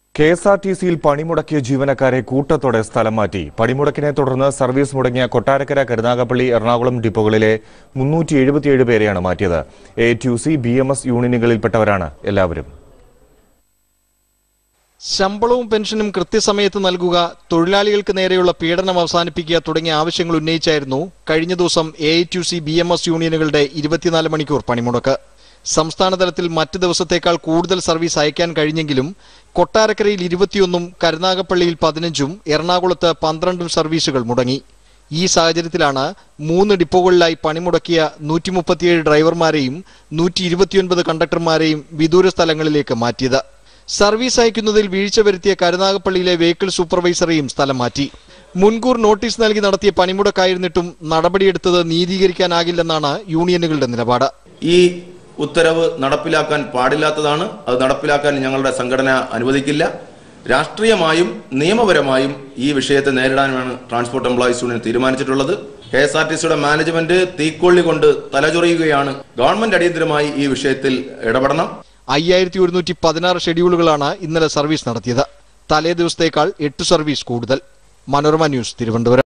KSRTC പണിമുടക്കിയ ജീവനക്കാരെ കൂട്ടത്തോടെ സ്ഥലം മാറ്റി. പണിമുടക്കിനെ തുടർന്ന് സർവീസ് മുടങ്ങിയ കൊട്ടാരക്കര, കരുനാഗപ്പള്ളി, എറണാകുളം ഡിപ്പോകളിലെ 377 പേരെയാണ് മാറ്റിയത്. ATUC, BMS യൂണിയനുകളിൽപ്പെട്ടവരാണ് എല്ലാവരും. ശമ്പളവും പെൻഷനും കൃത്യസമയത്ത് നൽകുക, തൊഴിലാളികൾക്ക് നേരെയുള്ള പീഡനം അവസാനിപ്പിക്കുക തുടങ്ങിയ ആവശ്യങ്ങൾ ഉന്നയിച്ചായിരുന്നു കഴിഞ്ഞ ദിവസം ATUC, BMS യൂണിയനുകളുടെ 24 മണിക്കൂർ പണിമുടക്ക്. സംസ്ഥാനതലത്തിൽ മറ്റ് ദിവസത്തേക്കാൾ കൂടുതൽ സർവീസ് അയക്കാൻ കഴിഞ്ഞെങ്കിലും കൊട്ടാരക്കരയിൽ 21ഉം കരുനാഗപ്പള്ളിയിൽ 15ഉം എറണാകുളത്ത് 12ഉം സർവീസുകൾ മുടങ്ങി. ഈ സാഹചര്യത്തിലാണ് 3 ഡിപ്പോകളിലായി പണിമുടക്കിയ 137 ഡ്രൈവർമാരെയും 129 കണ്ടക്ടർമാരെയും വിദൂര സ്ഥലങ്ങളിലേക്ക് മാറ്റിയത്. സർവീസ് അയക്കുന്നതിൽ വീഴ്ച വരുത്തിയ കരുനാഗപ്പള്ളിയിലെ വെഹിക്കിൾ സൂപ്പർവൈസറെയും സ്ഥലം മാറ്റി. മുൻകൂർ നോട്ടീസ് നൽകി നടത്തിയ പണിമുടക്കായിരുന്നിട്ടും നടപടിയെടുത്തത് നീതീകരിക്കാനാകില്ലെന്നാണ് യൂണിയനുകളുടെ നിലപാട്. ഈ ഉത്തരവ് നടപ്പിലാക്കാൻ പാടില്ലാത്തതാണ്. അത് നടപ്പിലാക്കാൻ ഞങ്ങളുടെ സംഘടന അനുവദിക്കില്ല. രാഷ്ട്രീയമായും നിയമപരമായും ഈ വിഷയത്തെ നേരിടാനാണ് ട്രാൻസ്പോർട്ട് എംപ്ലോയീസ് യൂണിയൻ തീരുമാനിച്ചിട്ടുള്ളത്. KSRTCയുടെ മാനേജ്മെന്റ് തീക്കൊള്ളി കൊണ്ട് തലചൊറിയുകയാണ്. ഗവൺമെന്റ് അടിയന്തരമായി ഈ വിഷയത്തിൽ ഇടപെടണം. 5116 ഷെഡ്യൂളുകളാണ് ഇന്നലെ സർവീസ് നടത്തിയത്. തലേ ദിവസത്തേക്കാൾ 8 സർവീസ് കൂടുതൽ. മനോരമ ന്യൂസ്, തിരുവനന്തപുരം.